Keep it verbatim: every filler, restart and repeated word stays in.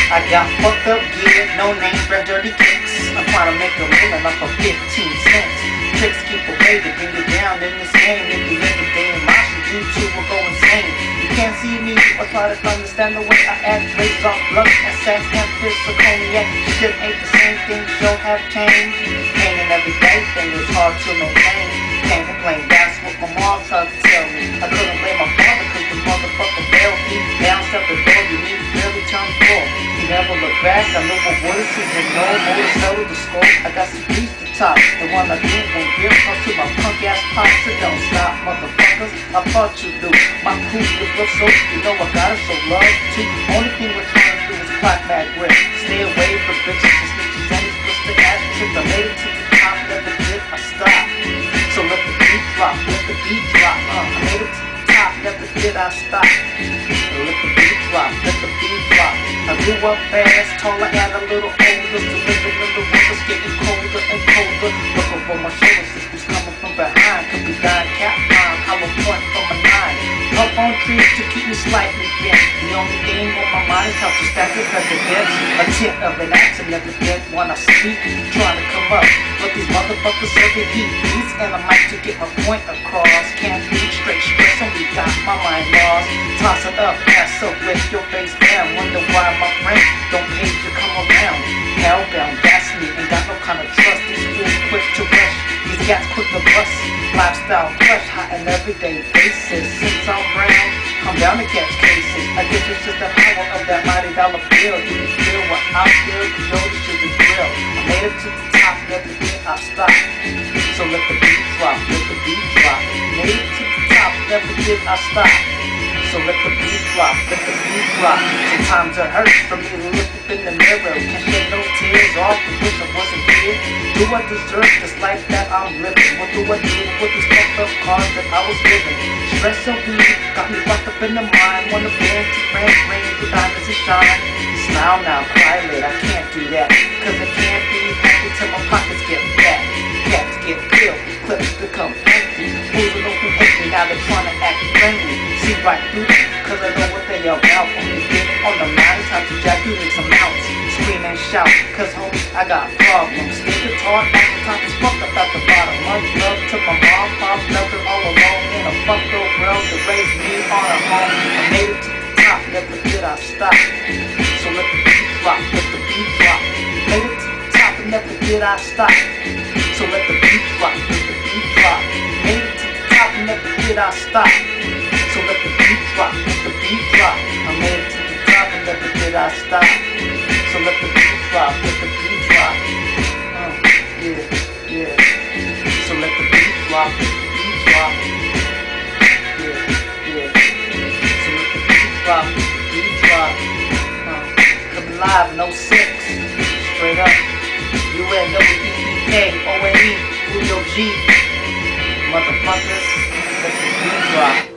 I got fucked up gear, no name, rap dirty kicks. I'm trying to make a living off of fifteen cents. Tricks keep away to bring you down in this game. If you live a day in my shoes, you too will go insane. You can't see me or try to understand the way I act. Raised off blood, assassin, and physical cognac. Shit ain't the same thing, show have changed. Pain and every day thing is hard to maintain. Can't complain, that's what my mom tried to tell me. I couldn't blame my father cause the motherfucker bailed me. Down step the door, you need to barely turn four. He never looked back, I knew what was to ignore. Always settled the score, I got some peace to top. The one I do won't give up to my punk ass pops. So don't stop, motherfuckers, I thought you knew. My crew is what's so, you know I gotta show love too. Only thing we're trying to do is clock back grip. Stay away from bitches and snitches and these twisted ass tricks. I made it to the top, never did I stop. So let the beat drop, let the beat drop, uh, I made it to the top, never did I stop. Let the beat drop, let the beat drop. I grew up fast, taller and a little older. So living in the winter's getting colder and colder. Look over my shoulder, see who's coming from behind. Could be dying cat line, hollow point from a nine. Up on trees to keep me slightly bent. The only thing on my mind is how to stack the presidents. A tip of an axe and never get when I speak. Trying to come up, but these motherfuckers serving heat beats. And I might to get my point across. Can't beat straight stress and we got my mind lost. Toss it up, ass up with your face down. Wonder why my friend don't pay to come around. Hellbound, that's me, ain't got no kind of trust. These fools quick to rush, these gats quick to bust. Lifestyle crush, hot and everyday basis. Since I'm brown, come down to catch cases. I guess it's just the power of that mighty dollar bill. Do you feel what I feel? Cause yo, this shit is real. I made it to the top, never did I stop. So let the beat drop, let the beat drop. Made it to the top, never did I stop. So let the beat drop, let the beat drop. Sometimes it hurts for me to look up in the mirror. Can't shed no tears off the wish I wasn't here. Do I deserve this life that I'm living? What do I do with these fucked up cards that I was given? Stress and weed got me fucked up in the mind. Wanna bend to friends, rings with diamonds and shine. Smile now, cry later, I can't do that. Cause I can't be happy till my pockets get fat. Cats get killed, clips become empty. Fools know who hate me, now they're trying to act friendly. See right through them, cause I know what they are about. Only get on the mind is how to jack you in some mounts. Scream and shout, cause homie, I got problems. Stay guitar at the top is fucked up at the bottom. Much love to my mom, pop, nothing all alone. In a fucked up world that raised me on her home. I made it to the top, never did I stop. So let the beat drop, let the beat drop. Made it to the top and never did I stop. So let the beat drop, let the beat drop. Made it to the top and never did I stop. So let the beat drop, let the beat drop. I made it to the top and never did I stop. So let the beat drop, let the beat drop. Uh, yeah, yeah. So let the beat drop, let the beat drop. Yeah, yeah. So let the beat drop, let the beat drop. Uh, coming live in oh six, straight up. U N W E E K O N E, Julio G. Motherfuckers, let the beat drop.